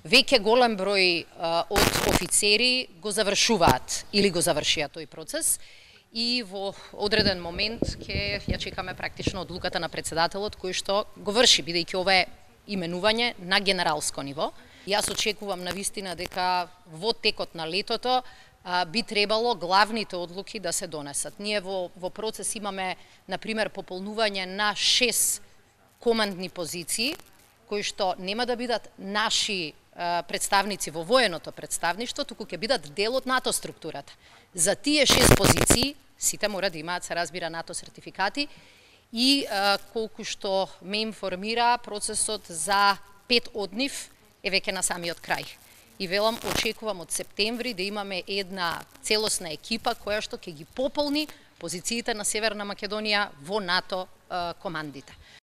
веќе голем број од офицери го завршуваат или го завршија тој процес и во одреден момент ќе ја чекаме практично одлуката на председателот кој што го врши, бидејќи ова е именување на генералско ниво. Јас очекувам навистина дека во текот на летото би требало главните одлуки да се донесат. Ние во процес имаме, например, пополнување на 6 командни позиции, кои што нема да бидат наши представници во военото представништво, туку ќе бидат дел од НАТО структурата. За тие 6 позиции, сите мора да имаат, се разбира, НАТО сертификати и колку што ме информира, процесот за 5 од нив е веќе на самиот крај. И велам, очекувам од септември да имаме една целосна екипа која што ќе ги пополни позициите на Северна Македонија во НАТО командите.